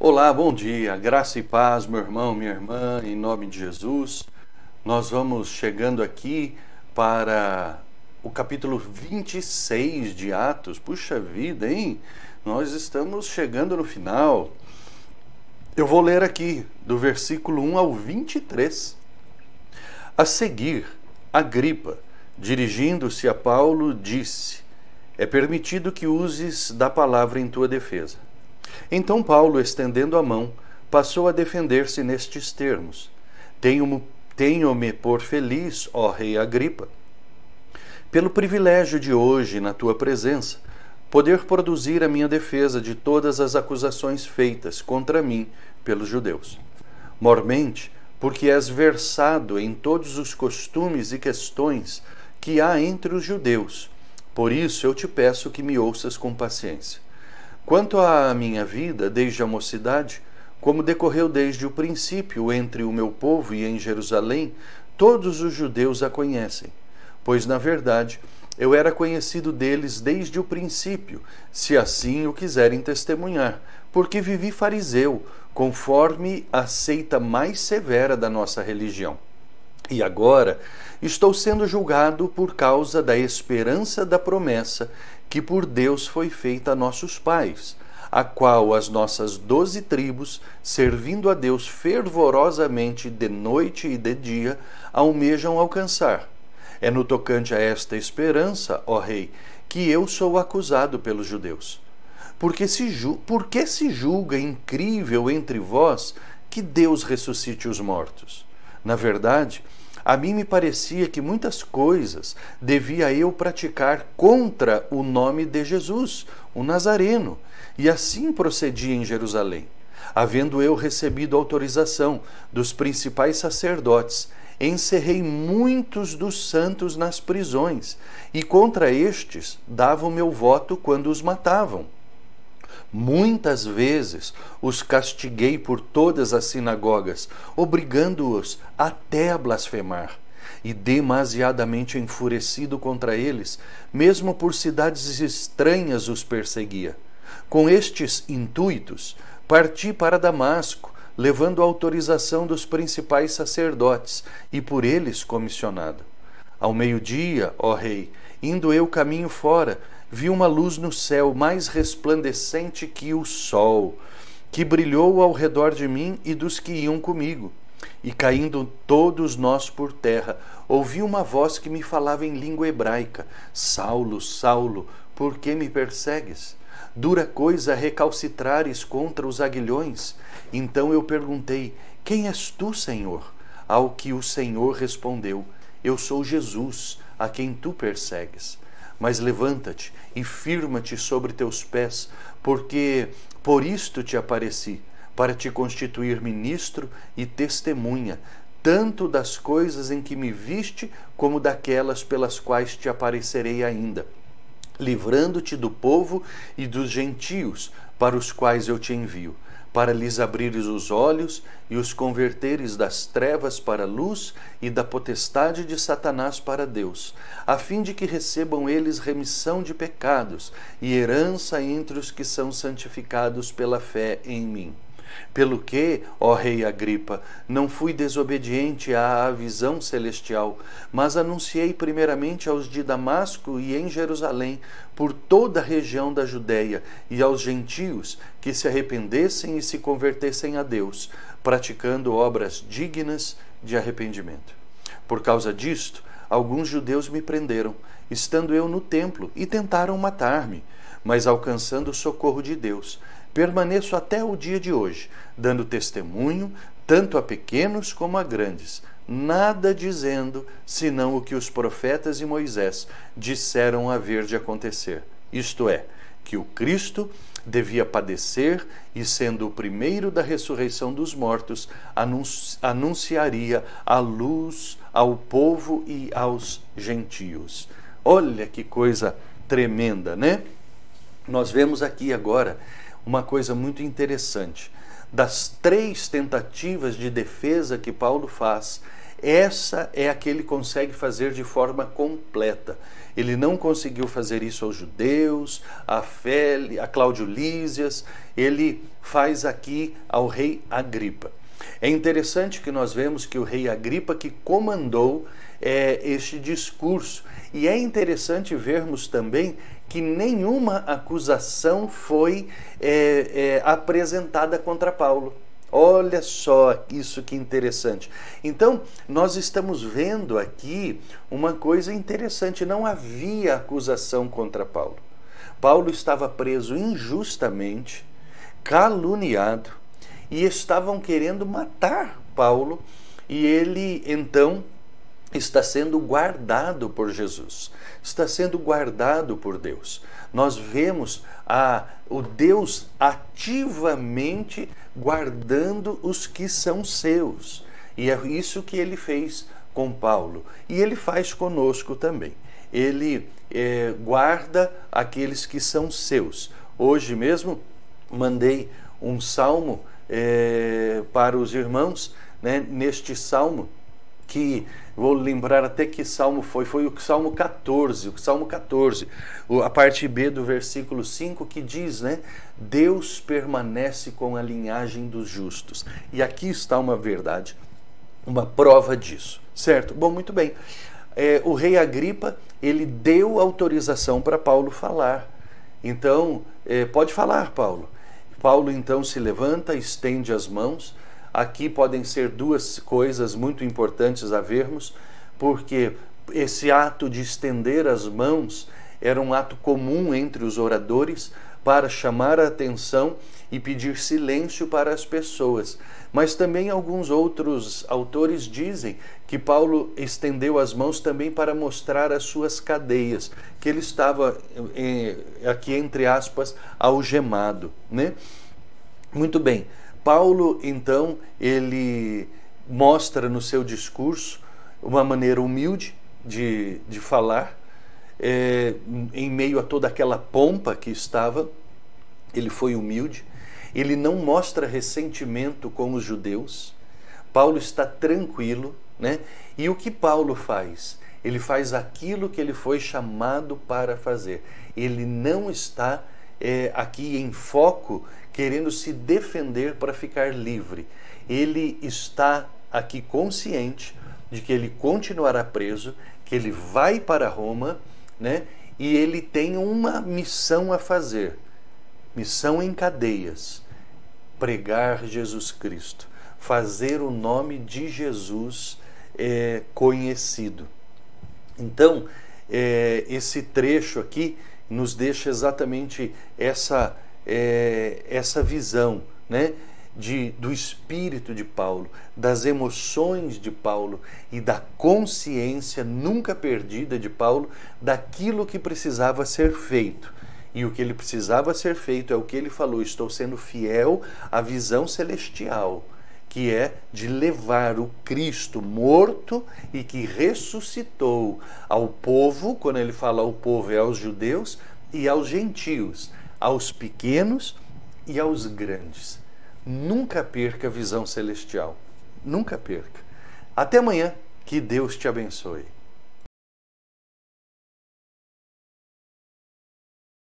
Olá, bom dia, graça e paz, meu irmão, minha irmã, em nome de Jesus. Nós vamos chegando aqui para o capítulo 26 de Atos. Puxa vida, hein? Nós estamos chegando no final. Eu vou ler aqui do versículo 1 ao 23. A seguir, Agripa, dirigindo-se a Paulo, disse: É permitido que uses da palavra em tua defesa. Então Paulo, estendendo a mão, passou a defender-se nestes termos: Tenho-me por feliz, ó rei Agripa, pelo privilégio de hoje, na tua presença, poder produzir a minha defesa de todas as acusações feitas contra mim pelos judeus. Mormente, porque és versado em todos os costumes e questões que há entre os judeus. Por isso eu te peço que me ouças com paciência. Quanto à minha vida, desde a mocidade, como decorreu desde o princípio entre o meu povo e em Jerusalém, todos os judeus a conhecem, pois, na verdade, eu era conhecido deles desde o princípio, se assim o quiserem testemunhar, porque vivi fariseu, conforme a seita mais severa da nossa religião. E agora estou sendo julgado por causa da esperança da promessa que por Deus foi feita a nossos pais, a qual as nossas 12 tribos, servindo a Deus fervorosamente de noite e de dia, almejam alcançar. É no tocante a esta esperança, ó rei, que eu sou acusado pelos judeus. Por que se julga incrível entre vós que Deus ressuscite os mortos? Na verdade, a mim me parecia que muitas coisas devia eu praticar contra o nome de Jesus, o Nazareno, e assim procedi em Jerusalém. Havendo eu recebido autorização dos principais sacerdotes, encerrei muitos dos santos nas prisões, e contra estes dava o meu voto quando os matavam. Muitas vezes os castiguei por todas as sinagogas, obrigando-os até a blasfemar, e demasiadamente enfurecido contra eles, mesmo por cidades estranhas os perseguia. Com estes intuitos, parti para Damasco, levando a autorização dos principais sacerdotes, e por eles comissionado. Ao meio-dia, ó rei, indo eu caminho fora, vi uma luz no céu mais resplandecente que o sol, que brilhou ao redor de mim e dos que iam comigo. E caindo todos nós por terra, ouvi uma voz que me falava em língua hebraica: Saulo, Saulo, por que me persegues? Dura coisa recalcitrares contra os aguilhões. Então eu perguntei: Quem és tu, Senhor? Ao que o Senhor respondeu: Eu sou Jesus, a quem tu persegues. Mas levanta-te e firma-te sobre teus pés, porque por isto te apareci, para te constituir ministro e testemunha, tanto das coisas em que me viste, como daquelas pelas quais te aparecerei ainda, livrando-te do povo e dos gentios, para os quais eu te envio, para lhes abrires os olhos e os converteres das trevas para a luz e da potestade de Satanás para Deus, a fim de que recebam eles remissão de pecados e herança entre os que são santificados pela fé em mim. Pelo que, ó rei Agripa, não fui desobediente à visão celestial, mas anunciei primeiramente aos de Damasco e em Jerusalém, por toda a região da Judéia, e aos gentios que se arrependessem e se convertessem a Deus, praticando obras dignas de arrependimento. Por causa disto, alguns judeus me prenderam, estando eu no templo, e tentaram matar-me, mas alcançando o socorro de Deus, permaneço até o dia de hoje, dando testemunho tanto a pequenos como a grandes, nada dizendo, senão o que os profetas e Moisés disseram haver de acontecer, isto é, que o Cristo devia padecer e, sendo o primeiro da ressurreição dos mortos, anunciaria a luz ao povo e aos gentios. Olha que coisa tremenda, né? Nós vemos aqui agora uma coisa muito interessante. Das 3 tentativas de defesa que Paulo faz, essa é a que ele consegue fazer de forma completa. Ele não conseguiu fazer isso aos judeus, a Cláudio Lísias, ele faz aqui ao rei Agripa. É interessante que nós vemos que o rei Agripa que comandou este discurso. E é interessante vermos também que nenhuma acusação foi apresentada contra Paulo. Olha só isso que interessante. Então, nós estamos vendo aqui uma coisa interessante. Não havia acusação contra Paulo. Paulo estava preso injustamente, caluniado, e estavam querendo matar Paulo, e ele, então, está sendo guardado por Jesus, está sendo guardado por Deus. Nós vemos o Deus ativamente guardando os que são seus. E é isso que ele fez com Paulo. E ele faz conosco também. Ele guarda aqueles que são seus. Hoje mesmo mandei um salmo para os irmãos, né, neste salmo, que vou lembrar até que salmo foi o Salmo 14, a parte B do versículo 5, que diz, né, Deus permanece com a linhagem dos justos. E aqui está uma verdade, uma prova disso, certo? Bom, muito bem. O rei Agripa, ele deu autorização para Paulo falar. Então, pode falar, Paulo. Paulo então se levanta, estende as mãos. Aqui podem ser duas coisas muito importantes a vermos, porque esse ato de estender as mãos era um ato comum entre os oradores para chamar a atenção e pedir silêncio para as pessoas. Mas também alguns outros autores dizem que Paulo estendeu as mãos também para mostrar as suas cadeias, que ele estava, aqui entre aspas, algemado, né? Muito bem. Paulo, então, ele mostra no seu discurso uma maneira humilde de falar, em meio a toda aquela pompa que estava, ele foi humilde, ele não mostra ressentimento com os judeus, Paulo está tranquilo, né? E o que Paulo faz? Ele faz aquilo que ele foi chamado para fazer. Ele não está aqui em foco, querendo se defender para ficar livre. Ele está aqui consciente de que ele continuará preso, que ele vai para Roma, né? E ele tem uma missão a fazer, missão em cadeias, pregar Jesus Cristo, fazer o nome de Jesus conhecido. Então, esse trecho aqui nos deixa exatamente essa visão, né, do espírito de Paulo, das emoções de Paulo e da consciência nunca perdida de Paulo daquilo que precisava ser feito. E o que ele precisava ser feito é o que ele falou: estou sendo fiel à visão celestial, que é de levar o Cristo morto e que ressuscitou ao povo. Quando ele fala ao povo, é aos judeus e aos gentios, aos pequenos e aos grandes. Nunca perca a visão celestial. Nunca perca. Até amanhã. Que Deus te abençoe.